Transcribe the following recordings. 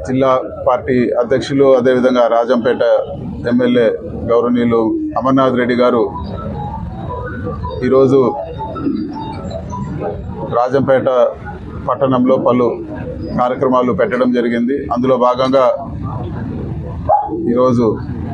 జిల్లా పార్టీ అధ్యక్షులు అదేవిధంగా రాజంపేట ఎమ్మెల్యే గౌరవనీయులు అమర్నాథ్ రెడ్డి గారు ఈరోజు రాజంపేట పట్టణంలో పలు కార్యక్రమాలు పెట్టడం జరిగింది. అందులో భాగంగా ఈరోజు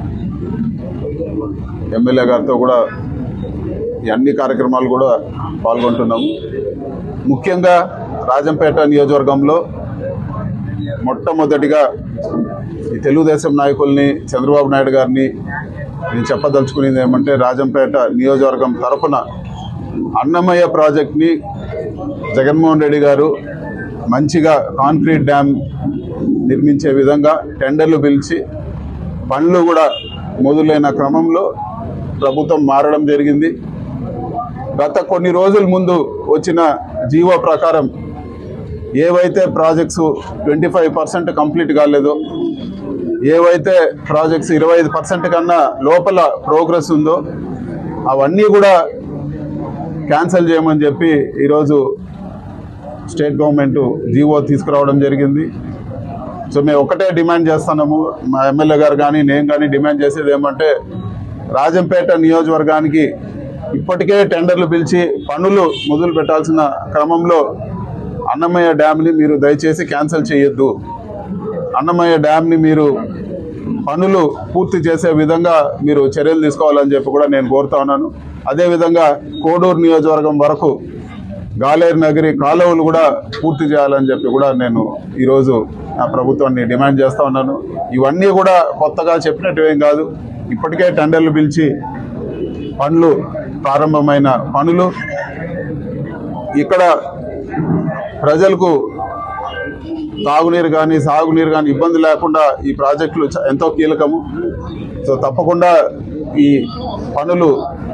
ఎమ్మెల్యే గారితో కూడా ఈ అన్ని కార్యక్రమాలు కూడా పాల్గొంటున్నాము. ముఖ్యంగా రాజంపేట నియోజకవర్గంలో మొట్టమొదటిగా ఈ తెలుగుదేశం నాయకుల్ని చంద్రబాబు నాయుడు గారిని నేను చెప్పదలుచుకునేది ఏమంటే, రాజంపేట నియోజకవర్గం తరఫున అన్నమయ్య ప్రాజెక్ట్ని జగన్మోహన్ రెడ్డి గారు మంచిగా కాంక్రీట్ డ్యామ్ నిర్మించే విధంగా టెండర్లు పిలిచి పనులు కూడా మొదలైన క్రమంలో ప్రభుత్వం మారడం జరిగింది. గత కొన్ని రోజుల ముందు వచ్చిన జీవో ప్రకారం ఏవైతే ప్రాజెక్ట్స్ 25% కంప్లీట్ కాలేదో, ఏవైతే ప్రాజెక్ట్స్ 25% కన్నా లోపల ప్రోగ్రెస్ ఉందో అవన్నీ కూడా క్యాన్సిల్ చేయమని చెప్పి ఈరోజు స్టేట్ గవర్నమెంట్ జీవో తీసుకురావడం జరిగింది. సో మేము ఒకటే డిమాండ్ చేస్తున్నాము, మా ఎమ్మెల్యే గారు కానీ నేను కానీ డిమాండ్ చేసేది ఏమంటే, రాజంపేట నియోజకవర్గానికి ఇప్పటికే టెండర్లు పిలిచి పనులు మొదలు పెట్టాల్సిన క్రమంలో అన్నమయ్య డ్యామ్ని మీరు దయచేసి క్యాన్సిల్ చేయొద్దు. అన్నమయ్య డ్యామ్ని మీరు పనులు పూర్తి చేసే విధంగా మీరు చర్యలు తీసుకోవాలని చెప్పి కూడా నేను కోరుతా ఉన్నాను. అదేవిధంగా కోడూరు నియోజకవర్గం వరకు గాలేరు నగరి కాలువలు కూడా పూర్తి చేయాలని చెప్పి కూడా నేను ఈరోజు నా ప్రభుత్వాన్ని డిమాండ్ చేస్తూ ఉన్నాను. ఇవన్నీ కూడా కొత్తగా చెప్పినట్టు ఏం కాదు, ఇప్పటికే టెండర్లు పిలిచి పనులు ప్రారంభమైన పనులు. ఇక్కడ ప్రజలకు తాగునీరు కానీ సాగునీరు కానీ ఇబ్బంది లేకుండా ఈ ప్రాజెక్టులు ఎంతో కీలకము. సో తప్పకుండా ఈ పనులు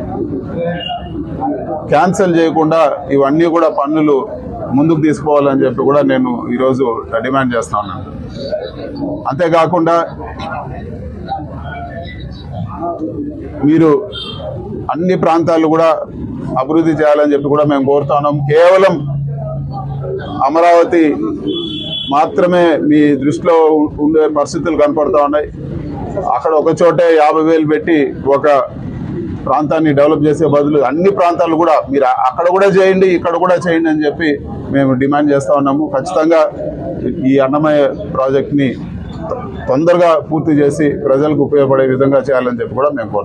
క్యాన్సిల్ చేయకుండా ఇవన్నీ కూడా పనులు ముందుకు తీసుకోవాలని చెప్పి కూడా నేను ఈరోజు డిమాండ్ చేస్తా ఉన్నాను. అంతేకాకుండా మీరు అన్ని ప్రాంతాలు కూడా అభివృద్ధి చేయాలని చెప్పి కూడా మేము కోరుతున్నాం. కేవలం అమరావతి మాత్రమే మీ దృష్టిలో ఉండే పరిస్థితులు కనపడుతూ ఉన్నాయి. అక్కడ ఒక చోటే 50,000 పెట్టి ఒక ప్రాంతాన్ని డెవలప్ చేసే బదులు అన్ని ప్రాంతాలు కూడా మీరు అక్కడ కూడా చేయండి, ఇక్కడ కూడా చేయండి అని చెప్పి మేము డిమాండ్ చేస్తూ ఉన్నాము. ఖచ్చితంగా ఈ అన్నమయ్య ప్రాజెక్ట్ని తొందరగా పూర్తి చేసి ప్రజలకు ఉపయోగపడే విధంగా చేయాలని చెప్పి కూడా మేము కోరుతున్నాం.